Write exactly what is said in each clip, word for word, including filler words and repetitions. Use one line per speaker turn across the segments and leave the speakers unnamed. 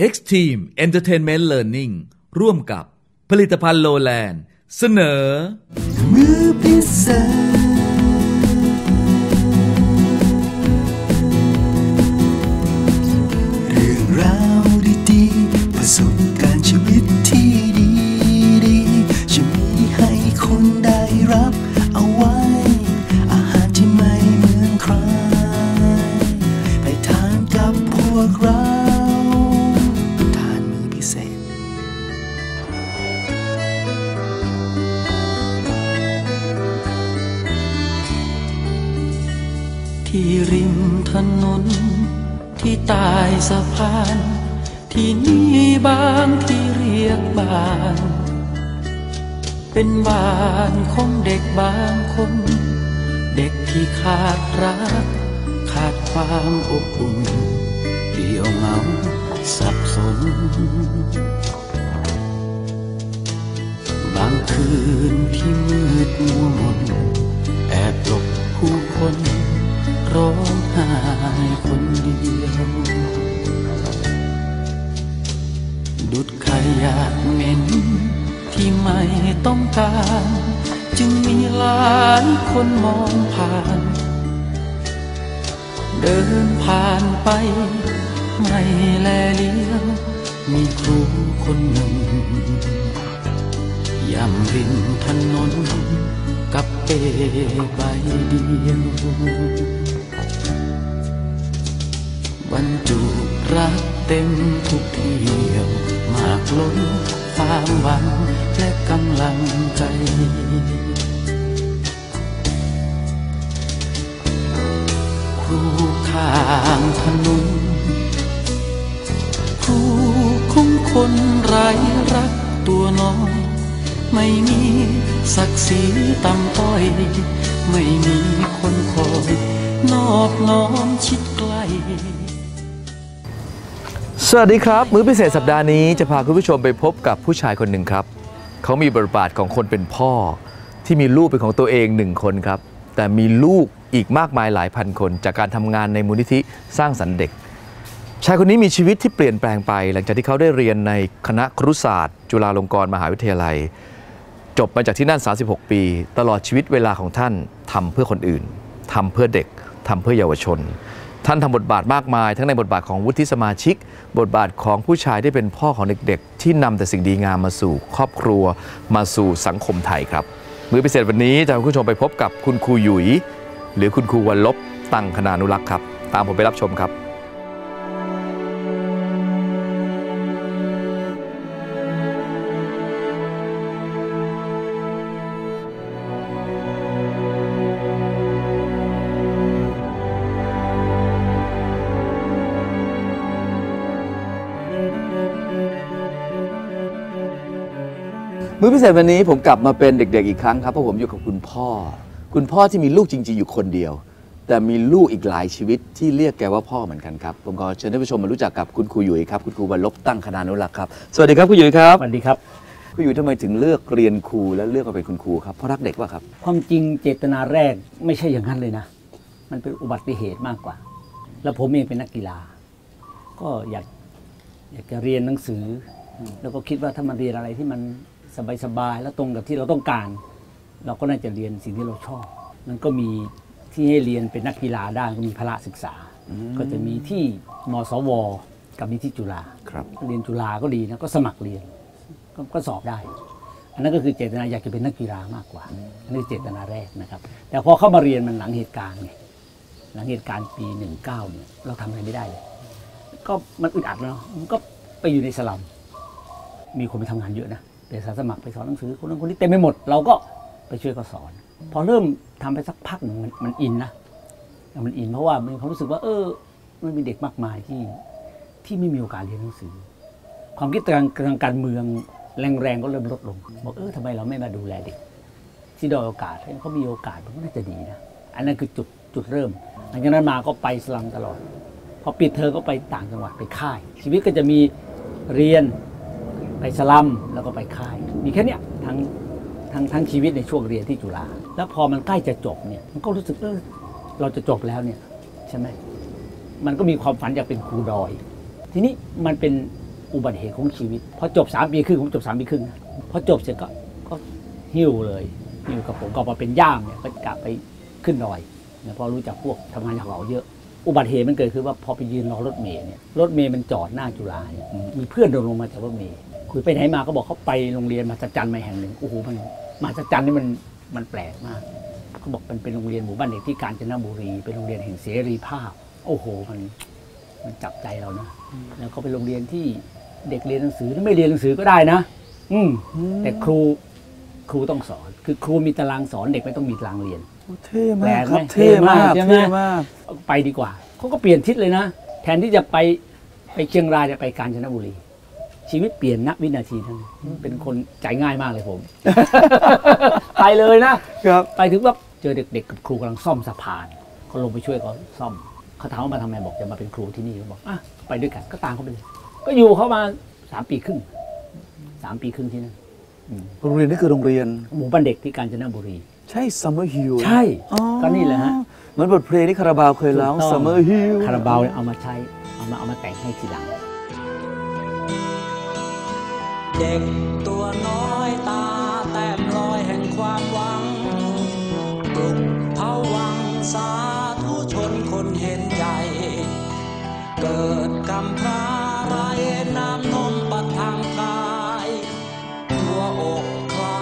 Extreme Entertainment Learning ร่วมกับผลิตภัณฑ์โลแลนด์เสนอมือพิเศษเรื่องราวดีๆประสบการณ์ชีวิตที่ดีๆจะมีให้คนได้รับเอาไว้อาหารที่ไม่เหมือนใครไปทานกับพวกเราทานมื้อพิเศษ
ที่ริมถนนที่ใต้สะพานที่นี่บางที่เรียกบ้านเป็นบ้านของเด็กบางคนเด็กที่ขาดรักขาดความอบอุ่นเดี่ยวเหงาสับสนบางคืนที่มืดมัวมนแอบหลบผู้คนร้องไห้คนเดียวดุจขยะเหม็นที่ไม่ต้องการจึงมีหลายคนมองผ่านเดินผ่านไปไม่แลเลี้ยวมีครูคนหนึ่งย่ำริมถนนกับเป้ใบเดียวบรรจุรักเต็มทุกเที่ยวมากล้นความหวังและกำลังใจครูข้างถนนครูของคนไร้รักตัวน้อยไม่มีศักดิ์ศรีต่ำต้อยไม่มีคนคอยนอบน้อมชิดใกล้
สวัสดีครับมื้อพิเศษสัปดาห์นี้จะพาคุณผู้ชมไปพบกับผู้ชายคนหนึ่งครับเขามีบทบาทของคนเป็นพ่อที่มีลูกเป็นของตัวเองหนึ่งคนครับแต่มีลูกอีกมากมายหลายพันคนจากการทำงานในมูลนิธิสร้างสรรค์เด็กชายคนนี้มีชีวิตที่เปลี่ยนแปลงไปหลังจากที่เขาได้เรียนในคณะครุศาสตร์จุฬาลงกรณ์มหาวิทยาลัยจบมาจากที่นั่นสามสิบหกปีตลอดชีวิตเวลาของท่านทำเพื่อคนอื่นทำเพื่อเด็กทำเพื่อเยาวชนท่านทำบทบาทมากมายทั้งในบทบาทของวุฒิสมาชิกบทบาทของผู้ชายที่เป็นพ่อของเด็กๆที่นำแต่สิ่งดีงามมาสู่ครอบครัวมาสู่สังคมไทยครับมื้อพิเศษวันนี้จะพาคุณผู้ชมไปพบกับคุณครูหยุยหรือคุณครูวรลบตั้งคณานุรักษ์ครับตามผมไปรับชมครับมื้อพิเศษวันนี้ผมกลับมาเป็นเด็กๆอีกครั้งครับเพราะผมอยู่กับคุณพ่อคุณพ่อที่มีลูกจริงๆอยู่คนเดียวแต่มีลูกอีกหลายชีวิตที่เรียกแกว่าพ่อเหมือนกันครับผมขอเชิญท่านผู้ชมมารู้จักกับคุณครูหยุยครับคุณครูวรลบตั้งคณานุรักษ์ครับสวัสดีครับคุณหยุยครับ
สวัสดีครับ
คุณหยุยทำไมถึงเลือกเรียนครูและเลือกมาเป็นคุณครูครับเพราะรักเด็กว่าครับ
ความจริงเจตนาแรกไม่ใช่อย่างนั้นเลยนะมันเป็นอุบัติเหตุมากกว่าแล้วผมเองเป็นนักกีฬาก็อยากอยากจะเรียนหนังสือแล้วก็คิดว่าถ้ามันเรียนอะไรที่มันสบายๆแล้วตรงกับที่เราต้องการเราก็น่าจะเรียนสิ่งที่เราชอบมันก็มีที่ให้เรียนเป็นนักกีฬาได้ก็มีพละศึกษาก็จะมีที่มสวกับมีที่จุฬาเรียนจุฬาก็ดีนะก็สมัครเรียน ก, ก็สอบได้อันนั้นก็คือเจตนาอยากจะเป็นนักกีฬามากกว่าอันนี้เจตนาแรกนะครับแต่พอเข้ามาเรียนมันหลังเหตุการณ์ไงหลังเหตุการณ์ปีหนึ่งเก้าเนี่ยเราทำอะไรไม่ได้เลยก็มันอึดอัดเนาะมันก็ไปอยู่ในสลัมมีคนไปทำงานเยอะนะไปสมัครไปสอนหนังสือคนนั้นคนนี้เต็มไปหมดเราก็ไปช่วยเขาสอนพอเริ่มทำไปสักพักหนึ่งมันมันอินนะมันอินเพราะว่ามีความรู้สึกว่าเออมันมีเด็กมากมายที่ที่ไม่มีโอกาสเรียนหนังสือความคิดทางทางการเมืองแรงๆก็เริ่มลดลงบอกเออทำไมเราไม่มาดูแลเด็กที่ด้อยโอกาสให้เขามีโอกาสมันก็น่าจะดีนะอันนั้นคือจุดจุดเริ่มหลังจากนั้นมาก็ไปสลัมตลอดพอปิดเทอมก็ไปต่างจังหวัดไปค่ายชีวิตก็จะมีเรียนไปสลัมแล้วก็ไปค่ายมีแค่นี้ทั้งทั้งทั้งชีวิตในช่วงเรียนที่จุฬาแล้วพอมันใกล้จะจบเนี่ยมันก็รู้สึกเออเราจะจบแล้วเนี่ยใช่ไหมมันก็มีความฝันอยากเป็นครูดอยทีนี้มันเป็นอุบัติเหตุของชีวิตพอจบสามปีครึ่งผมจบสามปีครึ่งพอจบเสร็จก็ก็หิ้วเลยหิ้วกับผมก็มาเป็นย่ามเนี่ยก็กลับไปขึ้นดอยเนี่ยพอรู้จักพวกทำงานอย่างเราเยอะอุบัติเหตุมันเกิดคือว่าพอไปยืนรอรถเมล์เนี่ยรถเมล์มันจอดหน้าจุฬาเนี่ยมีเพื่อนโดนลงมาจากรถเมล์คุยไปไหนมาก็บอกเขาไปโรงเรียนมหัศจรรย์ใหม่แห่งหนึ่งโอ้โหมันมหัศจรรย์นี่มันมันแปลกมากเขาบอกมันเป็นโรงเรียนหมู่บ้านเด็กที่กาญจนบุรีเป็นโรงเรียนแห่งเสรีภาพโอ้โหมันมันจับใจเรานะแล้วก็เป็นโรงเรียนที่เด็กเรียนหนังสือหรือไม่เรียนหนังสือก็ได้นะอืมแต่ครูครูต้องสอนคือครูมีตารางสอนเด็กไม่ต้องมีตารางเรียน
เท่มากครับเท่มากเท่มาก
ไปดีกว่าเขาก็เปลี่ยนทิศเลยนะแทนที่จะไปไปเชียงรายจะไปกาญจนบุรีชีวิตเปลี่ยนณวินาทีนั้นเป็นคนใจง่ายมากเลยผม ไปเลยนะครับไปถึงว่าเจอเด็กๆกับครูกำลังซ่อมสะพานเขาลงไปช่วยเขาซ่อมเขาถามว่ามาทำไมบอกจะมาเป็นครูที่นี่เขาบอกอ่ะไปด้วยกันก็ตามเขาไปเลยก็อยู่เขามาสามปีครึ่งสามปีครึ่งที่นั่น
โรงเรียนนี่คือโรงเรียน
หมู่บ้านเด็กที่กาญจนบุรี
ใช่ซัมเมอร์ฮิล
ใช่ก็นี่แหละฮะ
เหมือนบทเพลงที่คาราบาวเคยร้องซัมเมอร์ฮิล
คาราบาวเอามาใช้เอามาเอามาแต่งให้ทีหลัง
เด็กตัวน้อยตาแต้มรอยแห่งความหวังปลุกเผาวังสาธุชนคนเห็นใจเกิดกำพร้าไรน้ำนมปัดทางกายหัวอกใคร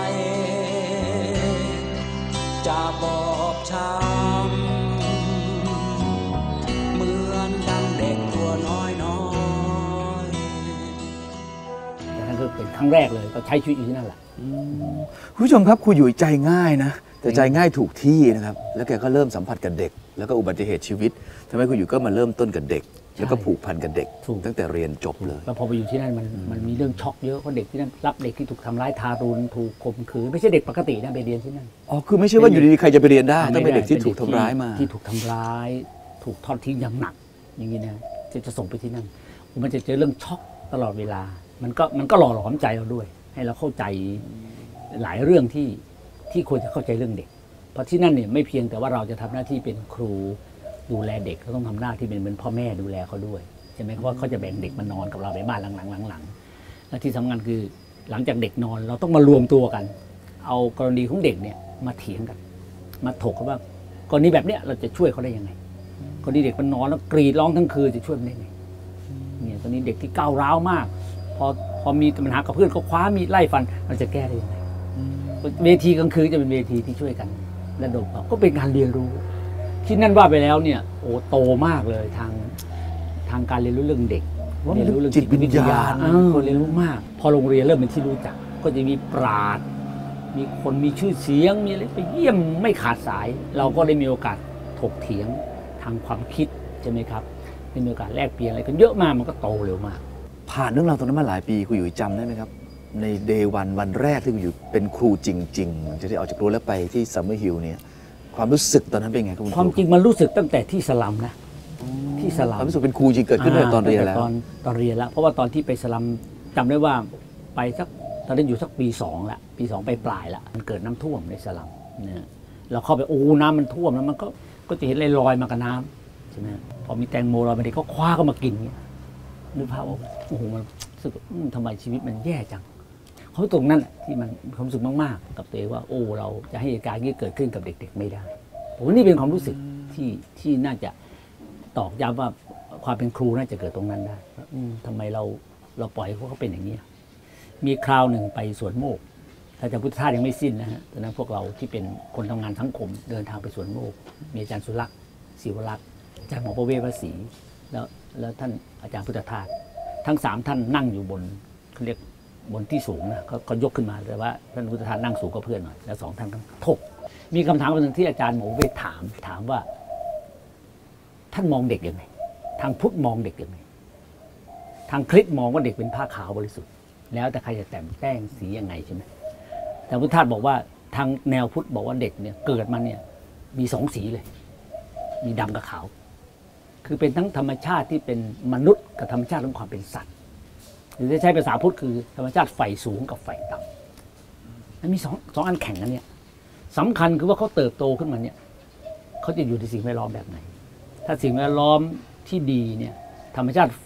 จะบอบช้ำเหมือนดังเด็กตัวน้อยน้อย
แต่นั่นคือเป็นครั้งแรกเลยก็ใช้ชีวิตอยู่ที่นั่นแหละ
คุณผู้ชมครับครูอยู่ใจง่ายนะแต่ใจง่ายถูกที่นะครับแล้วแกก็เริ่มสัมผัสกับเด็กแล้วก็อุบัติเหตุชีวิตทำให้ครูอยู่ก็มาเริ่มต้นกับเด็กแล้วก็ผูกพันกับเด็กตั้งแต่เรียนจบเลย
แล้วพอไปอยู่ที่นั่นมันมันมีเรื่องช็อกเยอะเพราะเด็กที่นั่นรับเด็กที่ถูกทำร้ายทารุณถูกข่มขืนไม่ใช่เด็กปกตินะไปเรียนที่นั่น
อ๋อคือไม่ใช่ว่าอยู่ดีๆใครจะไปเรียนได้ต้องเป็นเด็กที่ถูกทำร้ายมา
ที่ถูกทำร้ายถูกทอดทิ้งอย่างหนักอย่างนี้นะจะจะส่งไปที่นั่นมันจะเจอเรื่องช็อกตลอดเวลามันก็มันก็หล่อหลอมใจเราด้วยให้เราเข้าใจหลายเรื่องที่ที่ควรจะเข้าใจเรื่องเด็กเพราะที่นั่นเนี่ยไม่เพียงแต่ว่าเราจะทำหน้าที่เป็นครูดูแลเด็กเขาต้องทำหน้าที่เป็นเหมือนพ่อแม่ดูแลเขาด้วยใช่ไหมเพราะว่าเขาจะแบ่งเด็กมานอนกับเราในบ้านหลังๆหลังๆและที่สำคัญคือหลังจากเด็กนอนเราต้องมารวมตัวกันเอากรณีของเด็กเนี่ยมาเถียงกันมาถกกันว่ากรณีแบบเนี้ยเราจะช่วยเขาได้ยังไงกรณีเด็กมันนอนแล้วกรีดร้องทั้งคืนจะช่วยมันได้ไงเนี่ยตอนนี้เด็กที่ก้าวร้าวมากพอพอมีปัญหากับเพื่อนเขาคว้ามีดไล่ฟันเราจะแก้ได้ยังไงเวทีกลางคืนจะเป็นเวทีที่ช่วยกันและโดดเด่นก็เป็นการเรียนรู้ที่นั่นว่าไปแล้วเนี่ยโอ้โตมากเลยทางทางการเรียนรู้เรื่องเด็กเรียนรู้เรื่องจิตวิทยาคนเรียนรู้มากพอโรงเรียนเริ่มเป็นที่รู้จักก็จะมีปราชญ์มีคนมีชื่อเสียงมีอะไรไปเยี่ยมไม่ขาดสายเราก็ได้มีโอกาสถกเถียงทางความคิดใช่ไหมครับได้มีโอกาสแลกเปลี่ยนอะไรกันเยอะมากมันก็โตเร็วมาก
ผ่านเรื่องราวตรงนั้นมาหลายปีคุณอยู่จำได้ไหมครับในเดย์วันวันแรกที่คุณอยู่เป็นครูจริงๆจะได้ออกจากรั้วแล้วไปที่ซัมเมอร์ฮิลเนี่ยความรู้สึกตอนนั้นเป็นไงครับคุณครู
ความจริงมันรู้สึกตั้งแต่ที่สลัมนะที่สลัม
ความรู้สึกเป็นครูจริงเกิดขึ้นในตอนเรียนแล้ว
ตอนตอนเรียนแล้วเพราะว่าตอนที่ไปสลัมจำได้ว่าไปสักตอนนั้นอยู่สักปีสองละปีสองไปปลายละมันเกิดน้ำท่วมในสลัมเนี่ยเราเข้าไปโอ้น้ำมันท่วมแล้วมันก็ก็จะเห็นลอยมากับน้ำใช่ไหมพอมีแตงโมลอยมาเด็กก็คว้าก็มากินเนี่ยนึกภาพว่าโอ้โหมันรู้สึกทำไมชีวิตมันแย่จังเขาตรงนั้นที่มันความรู้สึกมากๆกับตัวเองว่าโอ้เราจะให้เหตุการณ์นี้เกิดขึ้นกับเด็กๆไม่ได้ผมว่านี่เป็นความรู้สึกที่ที่น่าจะตอกย้ำว่าความเป็นครูน่าจะเกิดตรงนั้นได้ทำไมเราเราปล่อยให้เขาเป็นอย่างนี้มีคราวหนึ่งไปสวนโมกถ้าจะพุทธทาสยังไม่สิ้นนะฮะตอนนั้นพวกเราที่เป็นคนทำงานสังคมเดินทางไปสวนโมกมีอาจารย์สุรักษ์ศิวรักษ์อาจารย์หมอประเวศวสีแล้วแล้วท่านอาจารย์พุทธทาสทั้งสามท่านนั่งอยู่บนเขาเรียกบนที่สูงนะเขายกขึ้นมาแต่ว่าท่านพุทธทาสนั่งสูงกว่าเพื่อนหน่อยแล้วสองท่านก็ถกมีคำถามหนึ่งที่อาจารย์หมอประเวศถามถามว่าท่านมองเด็กยังไงทางพุทธมองเด็กยังไงทางคริสต์มองว่าเด็กเป็นผ้าขาวบริสุทธิ์แล้วแต่ใครจะแต่งแต้งสียังไงใช่ไหมแต่พุทธทาสบอกว่าทางแนวพุทธบอกว่าเด็กเนี่ยเกิดมาเนี่ยมีสองสีเลยมีดำกับขาวคือเป็นทั้งธรรมชาติที่เป็นมนุษย์กับธรรมชาติของความเป็นสัตว์หรือจะใช้ภาษาพุทธคือธรรมชาติไฟสูงกับไฟต่ำมันมีสองสองอันแข่งกันเนี่ยสำคัญคือว่าเขาเติบโตขึ้นมาเนี่ยเขาจะอยู่ในสิ่งแวดล้อมแบบไหนถ้าสิ่งแวดล้อมที่ดีเนี่ยธรรมชาติไฟ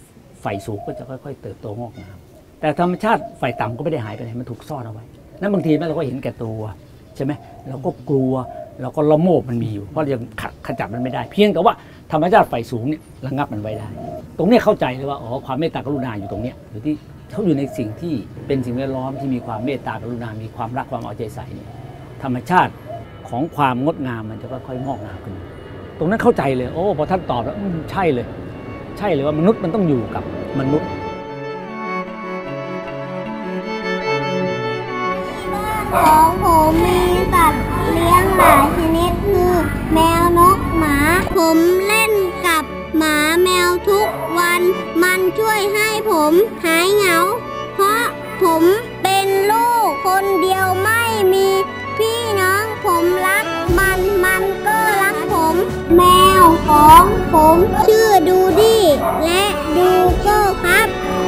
ไฟสูงก็จะค่อยๆเติบโตงอกงามแต่ธรรมชาติไฟต่ำก็ไม่ได้หายไปไหนมันถูกซ่อนเอาไว้นั้นบางทีเราก็เห็นแก่ตัวใช่ไหมเราก็กลัวเราก็ละโมบมันมีอยู่เพราะยังขจัดมันไม่ได้เพียงแต่ว่าธรรมชาติไฟสูงเนี่ยระงับมันไว้ได้ตรงนี้เข้าใจเลยว่าอ๋อความเมตตากรุณาอยู่ตรงนี้หรือที่เขาอยู่ในสิ่งที่เป็นสิ่งแวดล้อมที่มีความเมตตากรุณามีความรักความเอาใจใส่เนี่ยธรรมชาติของความงดงามมันจะค่อยๆงอกงามขึ้นตรงนั้นเข้าใจเลยโอ้พอท่านตอบแล้วใช่เลยใช่เลยว่ามนุษย์มันต้องอยู่กับมนุษย์
ของผมมีสัตว์เลี้ยงหลายชนิดคือแมวนกหมาผมเล่นกับหมาแมวทุกวันมันช่วยให้ผมหายเหงาเพราะผมเป็นลูกคนเดียวไม่มีพี่น้องผมรักมันมันก็รักผมแมวของผมชื่อดูดี้และดูโก้ครับ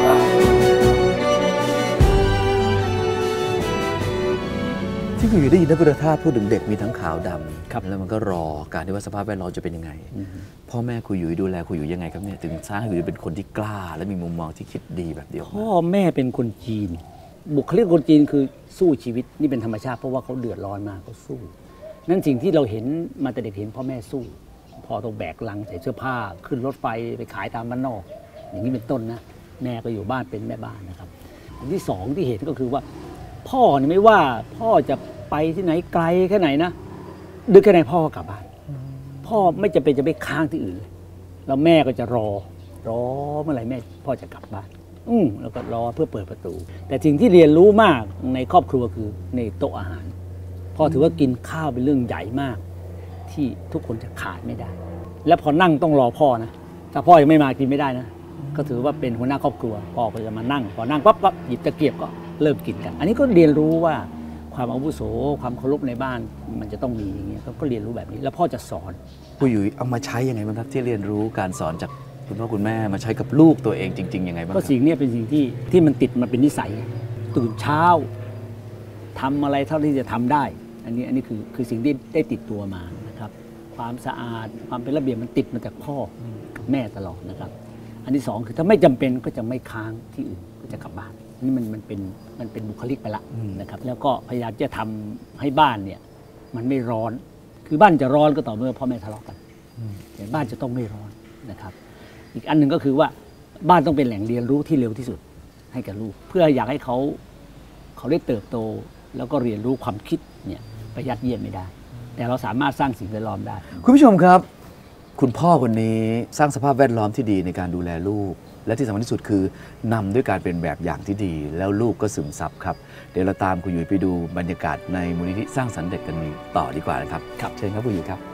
ที่คุณอยู่ได้ยินนักพุทธทาสพูดถึงเด็กมีทั้งขาวดำครับแล้วมันก็รอการที่ว่าสภาพแวดล้อมจะเป็นยังไงพ่อแม่คุณอยู่ดูแลคุณอยู่ยังไงครับเนี่ยถึงสร้างให้คุณอยู่เป็นคนที่กล้าและมีมุมมองที่คิดดีแบบเดียว
พ่อแม่เป็นคนจีนบุคลิกคนจีนคือสู้ชีวิตนี่เป็นธรรมชาติเพราะว่าเขาเดือดร้อนมาเขาสู้นั่นสิ่งที่เราเห็นมาแต่เด็กเห็นพ่อแม่สู้พ่อต้องแบกลังใส่เสื้อผ้าขึ้นรถไฟไปขายตามบ้านนอกอย่างนี้เป็นต้นนะแม่ก็อยู่บ้านเป็นแม่บ้านนะครับอันที่สองที่เห็นก็คือว่าพ่อเนี่ยไม่ว่าพ่อจะไปที่ไหนไกลแค่ไหนนะดึกแค่ไหนพ่อก็กลับบ้านพ่อไม่จำเป็นจะไปค้างที่อื่นเลยแล้วแม่ก็จะรอรอเมื่อไหร่แม่พ่อจะกลับบ้านอืมแล้วก็รอเพื่อเปิดประตูแต่สิ่งที่เรียนรู้มากในครอบครัวคือในโต๊ะอาหารพ่อถือว่ากินข้าวเป็นเรื่องใหญ่มากที่ทุกคนจะขาดไม่ได้และพอนั่งต้องรอพ่อนะถ้าพ่อยังไม่มากินไม่ได้นะก็ถือว่าเป็นหัวหน้าครอบครัวพ่อก็จะมานั่งพอนั่งปั๊บปั๊บหยิบตะเกียบก็เริ่มกินกันอันนี้ก็เรียนรู้ว่าความอาวุโสความเคารพในบ้านมันจะต้องมีอย่างเงี้ยก็เรียนรู้แบบนี้แล้วพ่อจะสอน
คุณอยู่เอามาใช้ยังไงบ้างครับที่เรียนรู้การสอนจากคุณพ่อคุณแม่มาใช้กับลูกตัวเองจริงๆยังไงบ้าง
ก็สิ่งนี้เป็นสิ่งที่ที่มันติดมันเป็นนิสัยตื่นเช้าทำอะไรเท่าที่จะทำได้อันนี้อันนี้คือคือสิ่งที่ได้ติดตัวมานะครับความสะอาดความเป็นระเบียบมันติดมาจากพ่อแม่ตลอดนะครับอันที่สองคือถ้าไม่จำเป็นก็จะไม่ค้างที่อื่นก็จะกลับบ้านนี่มันมันเป็นมันเป็นบุคลิกไปละนะครับแล้วก็พยายามจะทำให้บ้านเนี่ยมันไม่ร้อนคือบ้านจะร้อนก็ต่อเมื่อพ่อแม่ทะเลาะกันแต่บ้านจะต้องไม่ร้อนนะครับอีกอันหนึ่งก็คือว่าบ้านต้องเป็นแหล่งเรียนรู้ที่เร็วที่สุดให้กับลูกเพื่ออยากให้เขาเขาได้เติบโตแล้วก็เรียนรู้ความคิดเนี่ยไปยัดเยียดไม่ได้แต่เราสามารถสร้างสิ่งแวดล้อมได้
คุณผู้ชมครับคุณพ่อคนนี้สร้างสภาพแวดล้อมที่ดีในการดูแลลูกและที่สำคัญที่สุดคือนำด้วยการเป็นแบบอย่างที่ดีแล้วลูกก็ซึมซับครับเดี๋ยวเราตามคุณยุ้ยไปดูบรรยากาศในมูลนิธิสร้างสรรค์เด็กกันนี้ต่อดีกว่านะครับครับเชิญครับคุณยุ้ยครับ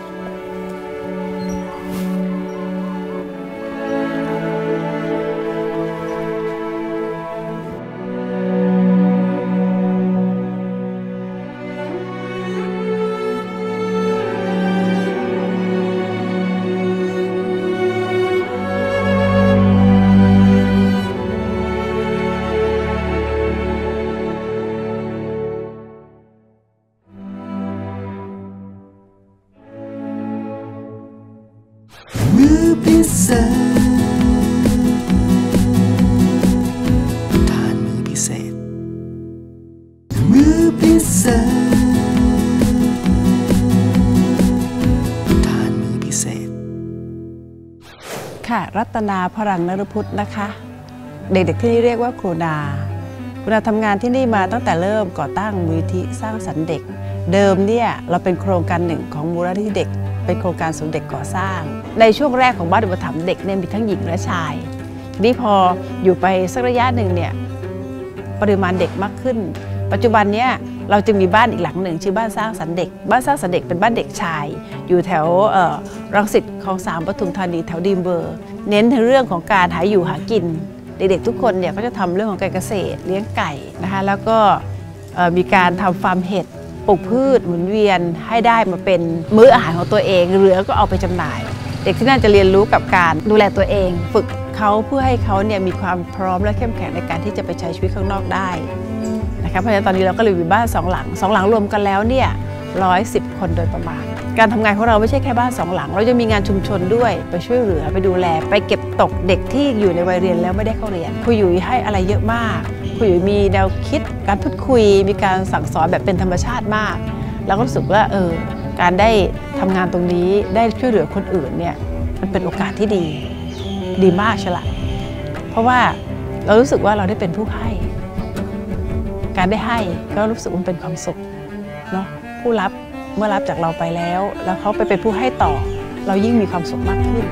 พิเศษทานมื้อพิเศษมื้อพิเศษทานมื้อพิเศษ
ค่ะรัตนาพรังนฤพุทธนะคะเด็กๆที่นี่เรียกว่าครูนาครูนาทำงานที่นี่มาตั้งแต่เริ่มก่อตั้งมูลนิธิสร้างสรรค์เด็กเดิมเนี่ยเราเป็นโครงการหนึ่งของมูลนิธิเด็กเป็นโครงการศูนย์เด็กก่อสร้างในช่วงแรกของบ้านอุปถัมภ์เด็กเนี่ยมีทั้งหญิงและชายทีนี้พออยู่ไปสักระยะหนึ่งเนี่ยปริมาณเด็กมากขึ้นปัจจุบันเนี่ยเราจะมีบ้านอีกหลังหนึ่งชื่อบ้านสร้างสรรค์เด็กบ้านสร้างสรรค์เด็กเป็นบ้านเด็กชายอยู่แถวรังสิตคลองสามปทุมธานีแถวดีมเบอร์เน้นในเรื่องของการหาอยู่หากินเด็กๆทุกคนเนี่ยก็จะทำเรื่องของการเกษตรเลี้ยงไก่นะคะแล้วก็มีการทำฟาร์มเห็ดปลูกพืชหมุนเวียนให้ได้มาเป็นมื้ออาหารของตัวเองเหลือก็เอาไปจำหน่ายเด็กที่นั่นจะเรียนรู้กับการดูแลตัวเองฝึกเขาเพื่อให้เขาเนี่ยมีความพร้อมและเข้มแข็งในการที่จะไปใช้ชีวิตข้างนอกได้นะคะเพราะฉะนั้นตอนนี้เราก็เลยมีบ้านสองหลังสองหลังรวมกันแล้วเนี่ยร้อยสิบคนโดยประมาณการทำงานของเราไม่ใช่แค่บ้านสองหลังเราจะมีงานชุมชนด้วยไปช่วยเหลือไปดูแลไปเก็บตกเด็กที่อยู่ในวัยเรียนแล้วไม่ได้เข้าเรียนครูหยุยให้อะไรเยอะมากครูหยุยมีแนวคิดการพูดคุยมีการสั่งสอนแบบเป็นธรรมชาติมากแล้วก็รู้สึกว่าเออการได้ทำงานตรงนี้ได้ช่วยเหลือคนอื่นเนี่ยมันเป็นโอกาสที่ดีดีมากใช่ละเพราะว่าเรารู้สึกว่าเราได้เป็นผู้ให้การได้ให้ก็รู้สึกมันเป็นความสุขเนาะผู้รับเมื่อรับจากเราไปแล้วแล้วเขาไปเป็นผู้ให้ต่อเรายิ่งมีความสุขมากขึ้น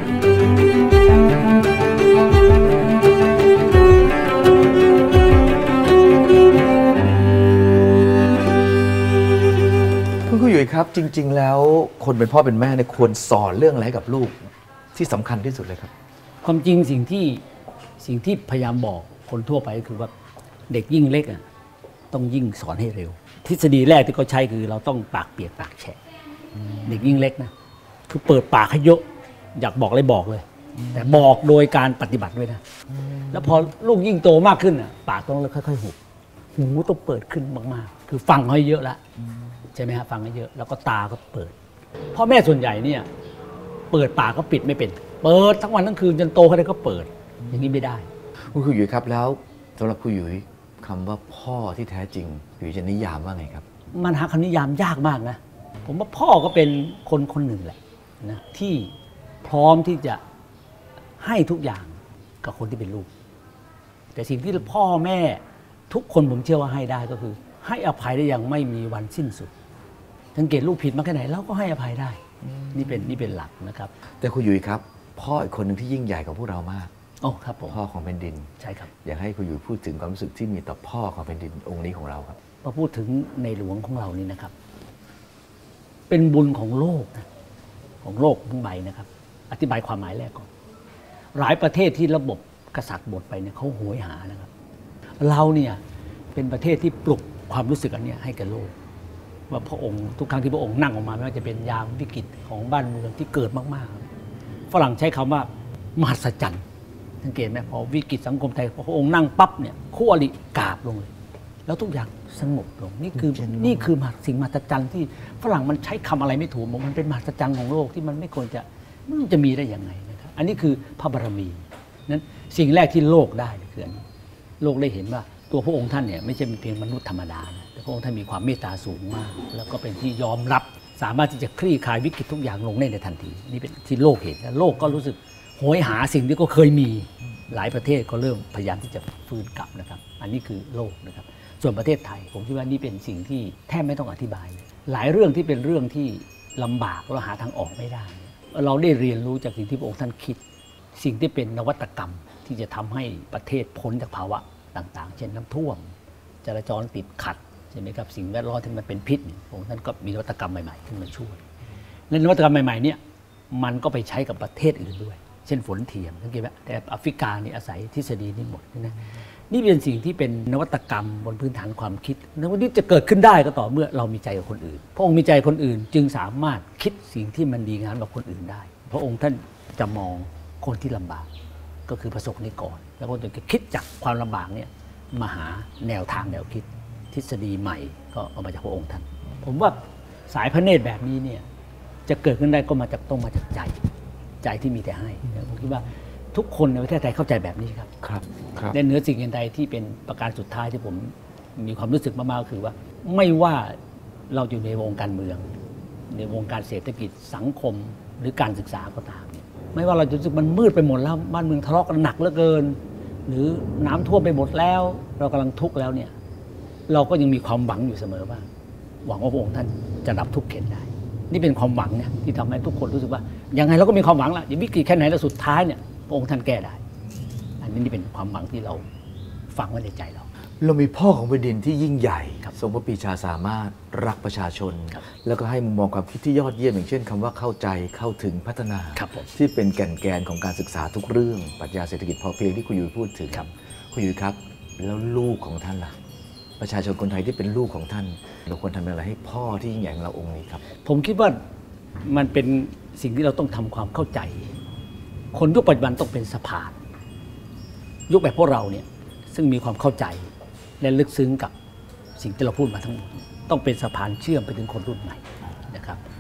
คุณครูหยุยครับจริงๆแล้วคนเป็นพ่อเป็นแม่เนี่ยควรสอนเรื่องอะไรกับลูกที่สำคัญที่สุดเลยครับ
ความจริงสิ่งที่สิ่งที่พยายามบอกคนทั่วไปก็คือว่าเด็กยิ่งเล็กอ่ะต้องยิ่งสอนให้เร็วทฤษฎีแรกที่เขาใช้คือเราต้องปากเปียกปากแฉะเด็กยิ่งเล็กนะคือเปิดปากให้เยอะอยากบอกอะไรบอกเลยแต่บอกโดยการปฏิบัติด้วยนะแล้วพอลูกยิ่งโตมากขึ้นอ่ะปากต้องค่อยๆหุบหูต้องเปิดขึ้นมากๆคือฟังให้เยอะละใช่ไหมฮะฟังให้เยอะแล้วก็ตาก็เปิดพ่อแม่ส่วนใหญ่เนี่ยเปิดปากก็ปิดไม่เป็นเปิดทั้งวันทั้งคืนจนโตเขาได้ก็เปิดอย่างนี้ไม่ได้
คุณครูหยุยครับแล้วสำหรับครูหยุยคำว่าพ่อที่แท้จริงหยุยจะนิยามว่าไงครับ
มันหาคำนิยามยากมากนะผมว่าพ่อก็เป็นคนคนหนึ่งแหละนะที่พร้อมที่จะให้ทุกอย่างกับคนที่เป็นลูกแต่สิ่งที่พ่อแม่ทุกคนผมเชื่อว่าให้ได้ก็คือให้อภัยได้อย่างไม่มีวันสิ้นสุดสังเกตลูกผิดมาแค่ไหนเราก็ให้อภัยได้นี่เป็นนี่เป็นหลักนะครับ
แต่ครูหยุยครับพ่ออีกคนหนึ่งที่ยิ่งใหญ่กว่าพวกเรามาก
โอ้ครับผม
พ่อของแผ่นดิน
ใช่ครับ
อยากให้ครูหยุยพูดถึงความรู้สึกที่มีต่อพ่อของแผ่นดินองค์นี้ของเราครับ
พอพูดถึงในหลวงของเรานี่นะครับเป็นบุญของโลกนะของโลกทั้งใบนะครับอธิบายความหมายแรกก่อนหลายประเทศที่ระบบกษัตริย์หมดไปเนี่ยเขาโหยหานะครับเราเนี่ยเป็นประเทศที่ปลุกความรู้สึกอันนี้ให้กับโลกว่าพระองค์ทุกครั้งที่พระองค์นั่งออกมาไม่ว่าจะเป็นยามวิกฤตของบ้านเมืองที่เกิดมากๆฝรั่งใช้คำว่ามหัศจรรย์สังเกตไหมพอวิกฤตสังคมไทยพระองค์นั่งปั๊บเนี่ยคู่อริกราบลงเลยแล้วทุกอย่างสงบลงนี่คือนี่คือสิ่งมหัศจรรย์ที่ฝรั่งมันใช้คำอะไรไม่ถูกมันเป็นมหัศจรรย์ของโลกที่มันไม่ควรจะมันจะมีได้ยังไงนะครับอันนี้คือพระบารมีนั้นสิ่งแรกที่โลกได้คืออันนี้โลกได้เห็นว่าตัวพระองค์ท่านเนี่ยไม่ใช่เป็นเพียงมนุษย์ธรรมดานะแต่พระองค์ท่านมีความเมตตาสูงมากแล้วก็เป็นที่ยอมรับสามารถที่จะคลี่คลายวิกฤตทุกอย่างลงได้ในทันทีนี่เป็นที่โลกเห็นและโลกก็รู้สึกโหยหาสิ่งที่ก็เคยมีหลายประเทศก็เริ่มพยายามที่จะฟื้นกลับนะครับอันนี้คือโลกนะครับส่วนประเทศไทยผมคิดว่านี่เป็นสิ่งที่แทบไม่ต้องอธิบายเลยหลายเรื่องที่เป็นเรื่องที่ลำบากเราหาทางออกไม่ได้เราได้เรียนรู้จากสิ่งที่พระองค์ท่านคิดสิ่งที่เป็นนวัตกรรมที่จะทำให้ประเทศพ้นจากภาวะต่างๆเช่นน้ำท่วมจราจรติดขัดใช่ไหมครับสิ่งแวดล้อมที่มันเป็นพิษพระองค์ท่านก็มีนวัตกรรมใหม่ๆขึ้นมาช่วยและนวัตกรรมใหม่ๆเนี่ยมันก็ไปใช้กับประเทศอื่นด้วยเช่นฝนเทียมสังเกตไหมแต่แอฟริกานี่อาศัยทฤษฎีนี้หมดนะนี่เป็นสิ่งที่เป็นนวัตกรรมบนพื้นฐานความคิดและวันนี้จะเกิดขึ้นได้ก็ต่อเมื่อเรามีใจกับคนอื่นพระองค์มีใจคนอื่นจึงสามารถคิดสิ่งที่มันดีงามกับคนอื่นได้พระองค์ท่านจะมองคนที่ลำบากก็คือประสบนิกรแล้วก็จะคิดจากความลำบากเนี่ยมาหาแนวทางแนวคิดทฤษฎีใหม่ก็เอามาจากพระองค์ท่านผมว่าสายพระเนตรแบบนี้เนี่ยจะเกิดขึ้นได้ก็มาจากต้องมาจากใจใจที่มีแต่ให้ผมคิดว่าทุกคนในประเทศไทยเข้าใจแบบนี้ครับ
ครับ
และเหนือสิ่งอื่นใดที่เป็นประการสุดท้ายที่ผมมีความรู้สึกมากๆก็คือว่าไม่ว่าเราอยู่ในวงการเมืองในวงการเศรษฐกิจสังคมหรือการศึกษาก็ตามเนี่ยไม่ว่าเราจะรู้สึกมันมืดไปหมดแล้วบ้านเมืองทะเลาะกันหนักเหลือเกินหรือน้ำท่วมไปหมดแล้วเรากำลังทุกข์แล้วเนี่ยเราก็ยังมีความหวังอยู่เสมอว่าหวังว่าพระองค์ท่านจะดับทุกข์เข็นได้นี่เป็นความหวังเนี่ยที่ทำให้ทุกคนรู้สึกว่ายังไงเราก็มีความหวังละอย่าวิกฤตแค่ไหนแล้วสุดท้ายเนี่ยพระองค์ท่านแก้ได้อันนี้นี่เป็นความหวังที่เราฝังไว้ในใจเรา
เรามีพ่อของแผ่นดินที่ยิ่งใหญ่ทรงพระปรีชาสามารถรักประชาชนแล้วก็ให้มุมมองความคิดที่ยอดเยี่ยมอย่างเช่นคำว่าเข้าใจเข้าถึงพัฒนาที่เป็นแก่นแกนของการศึกษาทุกเรื่องปรัชญาเศรษฐกิจพอเพียงที่คุณยุ้ยพูดถึงคุณยุ้ยครับแล้วลูกของท่านล่ะประชาชนคนไทยที่เป็นลูกของท่านเราควรทำอะไรให้พ่อที่ยิ่งใหญ่ของเราองค์นี้ครับ
ผมคิดว่ามันเป็นสิ่งที่เราต้องทำความเข้าใจคนยุคปัจจุบันต้องเป็นสะพานยุคแบบพวกเราเนี่ยซึ่งมีความเข้าใจและลึกซึ้งกับสิ่งที่เราพูดมาทั้งหมดต้องเป็นสะพานเชื่อมไปถึงคนรุ่นใหม่นะครับ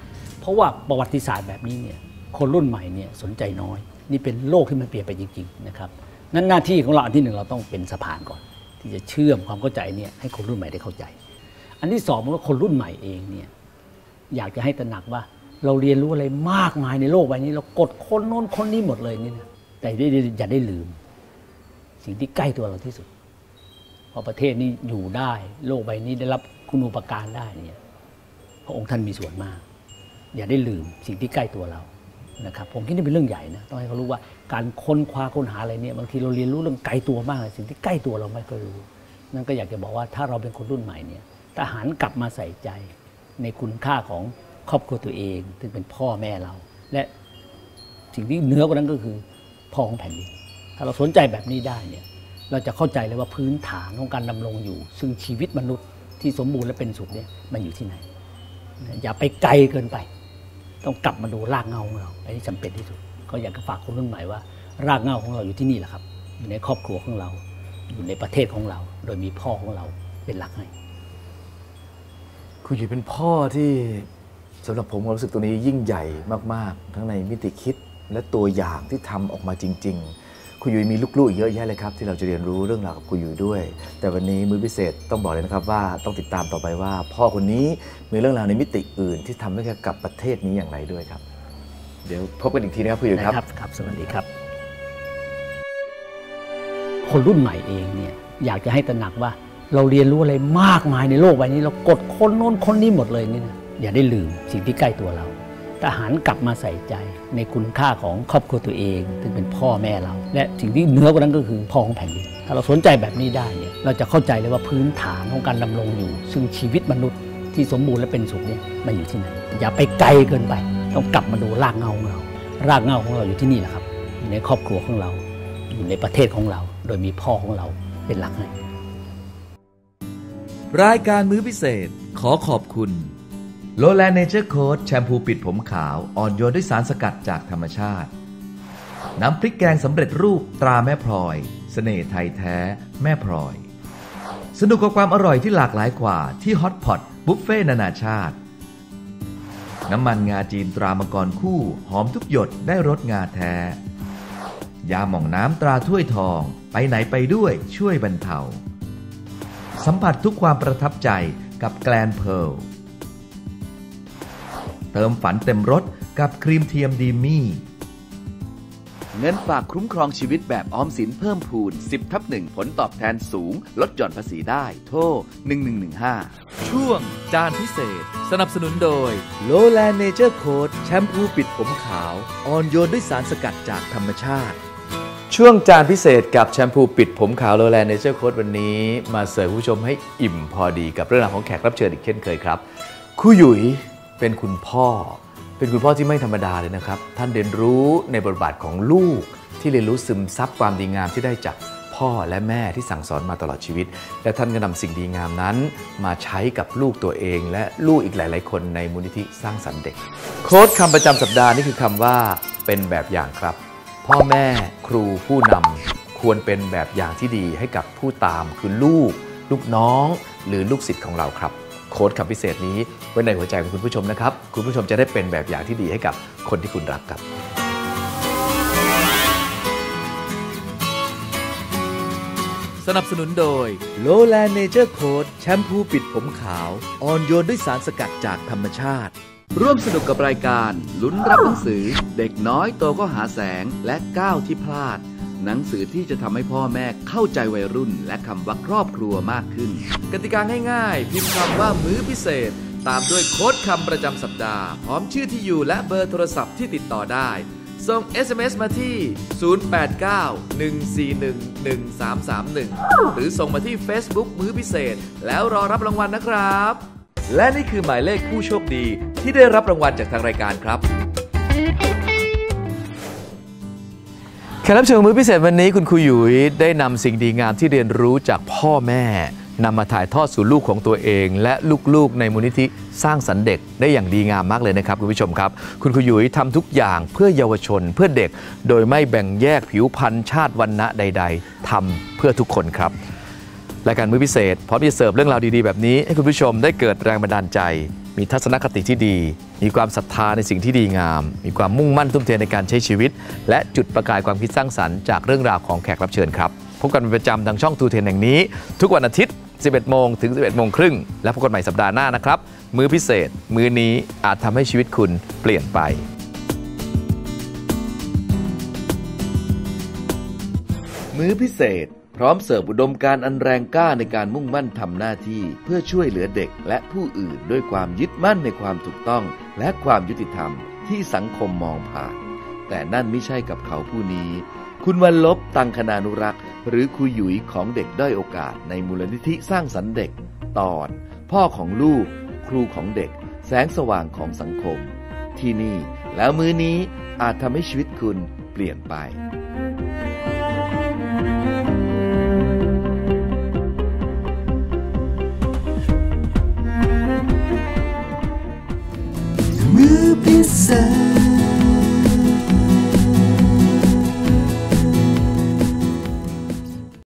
เพราะว่าประวัติศาสตร์แบบนี้เนี่ยคนรุ่นใหม่เนี่ยสนใจน้อยนี่เป็นโลกที่มันเปลี่ยนไปจริงๆนะครับนั้นหน้าที่ของเราอันที่หนึ่งเราต้องเป็นสะพานก่อนที่จะเชื่อมความเข้าใจเนี่ยให้คนรุ่นใหม่ได้เข้าใจอันที่สองมันก็คนรุ่นใหม่เองเนี่ยอยากจะให้ตระหนักว่าเราเรียนรู้อะไรมากมายในโลกใบนี้เรากดคนโน้นคนนี้หมดเลยนี่นะแต่อย่าได้ลืมสิ่งที่ใกล้ตัวเราที่สุดพอประเทศนี้อยู่ได้โลกใบนี้ได้รับคุณูปการได้เนี่ยพระองค์ท่านมีส่วนมากอย่าได้ลืมสิ่งที่ใกล้ตัวเรานะครับผมคิดนี่เป็นเรื่องใหญ่นะต้องให้เขารู้ว่าการค้นคว้าค้นหาอะไรเนี่ยบางทีเราเรียนรู้เรื่องไกลตัวมากเลยสิ่งที่ใกล้ตัวเราไม่ก็รู้นั่นก็อยากจะบอกว่าถ้าเราเป็นคนรุ่นใหม่เนี่ยทหารกลับมาใส่ใจในคุณค่าของครอบครัวตัวเองซึ่งเป็นพ่อแม่เราและสิ่งที่เหนือกว่านั้นก็คือพ่อของแผ่นดินถ้าเราสนใจแบบนี้ได้เนี่ยเราจะเข้าใจเลยว่าพื้นฐานของการดำรงอยู่ซึ่งชีวิตมนุษย์ที่สมบูรณ์และเป็นสุขเนี่ยมันอยู่ที่ไหนอย่าไปไกลเกินไปต้องกลับมาดูรากเหง้าของเราอันนี้จำเป็นที่สุดก็อยากจะฝากคนรุ่นใหม่ว่ารากเหง้าของเราอยู่ที่นี่แหละครับอยู่ในครอบครัวของเราอยู่ในประเทศของเราโดยมีพ่อของเราเป็นหลักให้
ครูหยุยเป็นพ่อที่สำหรับผมความรู้สึกตัวนี้ยิ่งใหญ่มากๆทั้งในมิติคิดและตัวอย่างที่ทำออกมาจริงๆครูหยุยมีลูกๆอีกเยอะแยะเลยครับที่เราจะเรียนรู้เรื่องราวกับครูหยุยด้วยแต่วันนี้มื้อพิเศษต้องบอกเลยนะครับว่าต้องติดตามต่อไปว่าพ่อคนนี้มีเรื่องราวในมิติอื่นที่ทำให้กับประเทศนี้อย่างไรด้วยครับเดี๋ยวพบกันอีกทีนะครับครูหยุยครับ
ครับสวัสดีครับคนรุ่นใหม่เองเนี่ยอยากจะให้ตระหนักว่าเราเรียนรู้อะไรมากมายในโลกใบนี้เรากดคนโน้นคนนี้หมดเลยนี่นะอย่าได้ลืมสิ่งที่ใกล้ตัวเราทหารกลับมาใส่ใจในคุณค่าของครอบครัวตัวเองซึ่งเป็นพ่อแม่เราและสิ่งที่เหนือกว่านั้นก็คือพ่อของแผ่นดินถ้าเราสนใจแบบนี้ได้เนี่ยเราจะเข้าใจเลยว่าพื้นฐานของการดำรงอยู่ซึ่งชีวิตมนุษย์ที่สมบูรณ์และเป็นสุขเนี่ยมันอยู่ที่ไหนอย่าไปไกลเกินไปต้องกลับมาดูรากเหง้าของเรารากเหง้าของเราอยู่ที่นี่แหละครับอยู่ในครอบครัวของเราอยู่ในประเทศของเราโดยมีพ่อของเราเป็นหลักให้
รายการมื้อพิเศษขอขอบคุณโลแลนด์เนเจอร์โค้ชแชมพูปิดผมขาวอ่อนโยนด้วยสารสกัดจากธรรมชาติน้ำพริกแกงสำเร็จรูปตราแม่พลอยเสน่ห์ไทยแท้แม่พลอยสนุกกับความอร่อยที่หลากหลายกว่าที่ฮอตพอตบุฟเฟ่นานาชาติน้ำมันงาจีนตรามังกรคู่หอมทุกหยดได้รสงาแท้ยาหม่องน้ำตราถ้วยทองไปไหนไปด้วยช่วยบรรเทาสัมผัสทุกความประทับใจกับแกลนเพร์ลเติมฝันเต็มรถกับครีมเทียมดีมี่เงินฝากคุ้มครองชีวิตแบบออมสินเพิ่มพูน สิบทับหนึ่ง ผลตอบแทนสูงลดหย่อนภาษีได้โทรหนึ่งหนึ่งหนึ่งห้าช่วงจานพิเศษสนับสนุนโดยโลแลนด์เนเจอร์โค้ชแชมพูปิดผมขาวอ่อนโยนด้วยสารสกัดจากธรรมชาติช่วงจานพิเศษกับแชมพูปิดผมขาวโลแลนด์เนเจอร์โค้ชวันนี้มาเสิร์ฟผู้ชมให้อิ่มพอดีกับเรื่องราวของแขกรับเชิญอีกเช่นเคยครับครูหยุยเป็นคุณพ่อเป็นคุณพ่อที่ไม่ธรรมดาเลยนะครับท่านเรียนรู้ในบทบาทของลูกที่เรียนรู้ซึมซับความดีงามที่ได้จากพ่อและแม่ที่สั่งสอนมาตลอดชีวิตและท่านก็นำสิ่งดีงามนั้นมาใช้กับลูกตัวเองและลูกอีกหลายๆคนในมูลนิธิสร้างสรรค์เด็กโค้ดคำประจำสัปดาห์นี่คือคำว่าเป็นแบบอย่างครับพ่อแม่ครูผู้นำควรเป็นแบบอย่างที่ดีให้กับผู้ตามคือลูกลูกน้องหรือลูกศิษย์ของเราครับโค้ดคำพิเศษนี้ไว้ในหัวใจของคุณผู้ชมนะครับคุณผู้ชมจะได้เป็นแบบอย่างที่ดีให้กับคนที่คุณรักครับสนับสนุนโดยโลแลนด์เนเจอร์โค้ชแชมพูปิดผมขาวอ่อนโยนด้วยสารสกัดจากธรรมชาติร่วมสนุกกับรายการลุ้นรับหนังสือเด็กน้อยโตก็หาแสงและก้าวที่พลาดหนังสือที่จะทำให้พ่อแม่เข้าใจวัยรุ่นและคำว่าครอบครัวมากขึ้นกติกาง่ายๆพิมพ์คำว่ามื้อพิเศษตามด้วยโค้ดคำประจำสัปดาห์พร้อมชื่อที่อยู่และเบอร์โทรศัพท์ที่ติดต่อได้ส่ง เอส เอ็ม เอส มาที่ศูนย์ แปด เก้า หนึ่ง สี่ หนึ่ง หนึ่ง สาม สาม หนึ่งหรือส่งมาที่ Facebook มื้อพิเศษแล้วรอรับรางวัลนะครับและนี่คือหมายเลขผู้โชคดีที่ได้รับรางวัลจากทางรายการครับแขกรับเชิญมื้อพิเศษวันนี้คุณครูหยุยได้นำสิ่งดีงามที่เรียนรู้จากพ่อแม่นำมาถ่ายทอดสู่ลูกของตัวเองและลูกๆในมูลนิธิสร้างสรรค์เด็กได้อย่างดีงามมากเลยนะครับคุณผู้ชมครับคุณครูหยุยทำทุกอย่างเพื่อเยาวชนเพื่อเด็กโดยไม่แบ่งแยกผิวพรรณชาติวรรณะใดๆทำเพื่อทุกคนครับรายการมื้อพิเศษพร้อมจะเสิร์ฟเรื่องราวดีๆแบบนี้ให้คุณผู้ชมได้เกิดแรงบันดาลใจมีทัศนคติที่ดี มีความศรัทธาในสิ่งที่ดีงาม มีความมุ่งมั่นทุ่มเทในการใช้ชีวิตและจุดประกายความคิดสร้างสรรค์จากเรื่องราวของแขกรับเชิญครับพบกันเป็นประจำทางช่องทูเทนแห่งนี้ทุกวันอาทิตย์สิบเอ็ดโมงถึงสิบเอ็ดโมงครึ่งและพบกันใหม่สัปดาห์หน้านะครับมื้อพิเศษมื้อนี้อาจทำให้ชีวิตคุณเปลี่ยนไปมื้อพิเศษพร้อมเสิร์ฟอุดมการณ์อันแรงกล้าในการมุ่งมั่นทำหน้าที่เพื่อช่วยเหลือเด็กและผู้อื่นด้วยความยึดมั่นในความถูกต้องและความยุติธรรมที่สังคมมองผ่านแต่นั่นไม่ใช่กับเขาผู้นี้คุณวันลบตังคณานุรักษ์หรือครูหยุยของเด็กด้อยโอกาสในมูลนิธิสร้างสรรค์เด็กตอนพ่อของลูกครูของเด็กแสงสว่างของสังคมที่นี่แล้วมื้อนี้อาจทำให้ชีวิตคุณเปลี่ยนไป
มื้อพิเศษ